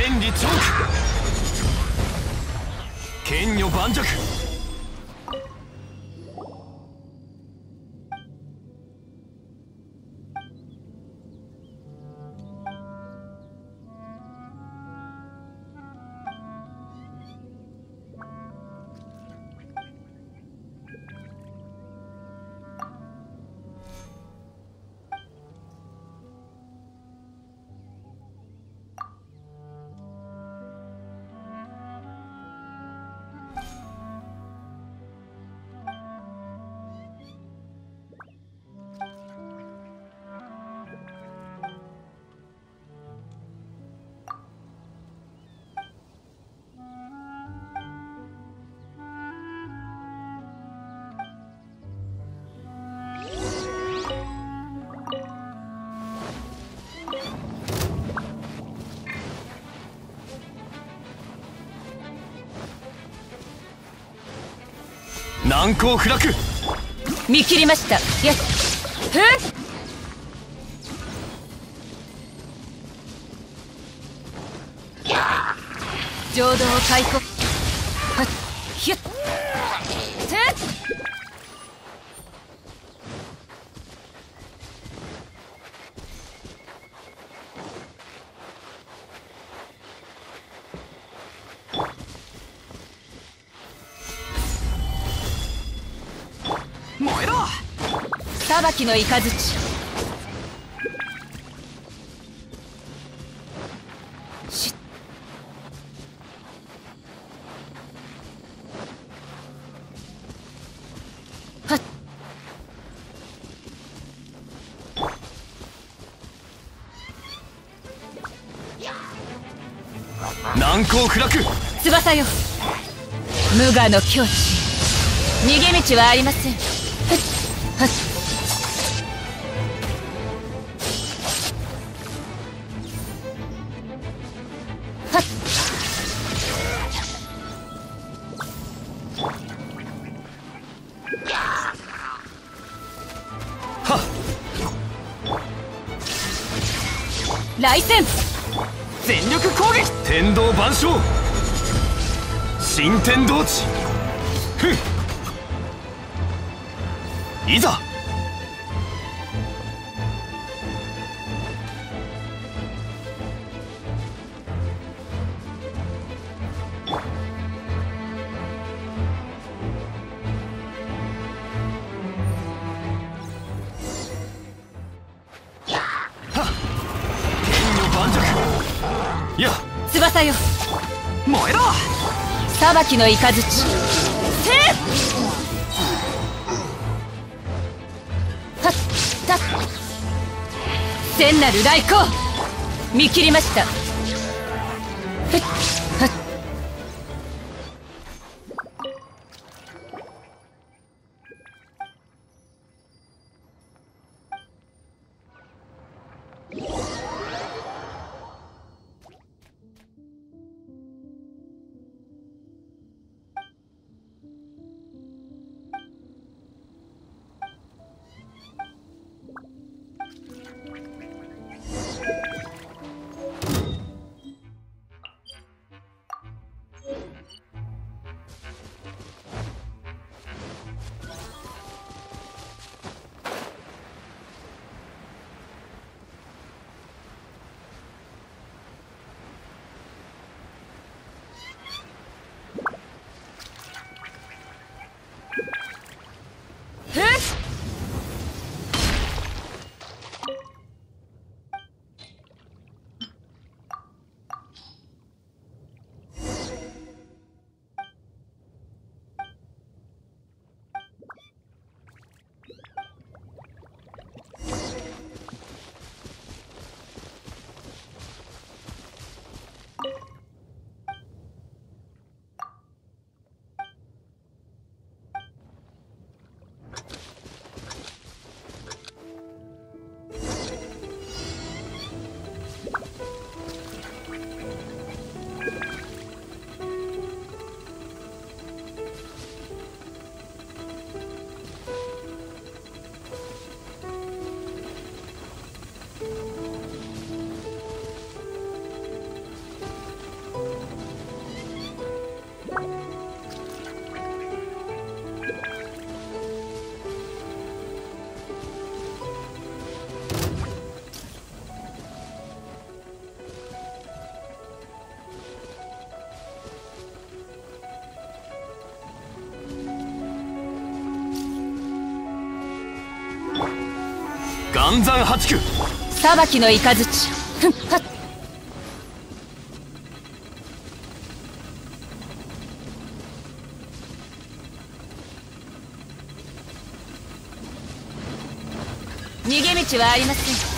天理チョーク剣女盤石。難攻不落。 見切りました。やっふっ浄土を開放。はっひゅってっ燃えろ。 裁きの雷。しっはっ難攻不落。 翼よ、無我の境地。逃げ道はありません。ふっはっはっはっ来戦。 全力攻撃。天道万象新天道地。ふんいざ。剣女盤石。や翼よ、 燃えろ。 裁きの雷。せっはったっ千なる来光。見切りました。ふっはっ岩山八九、 裁きの雷。ふんはっ。逃げ道はありません。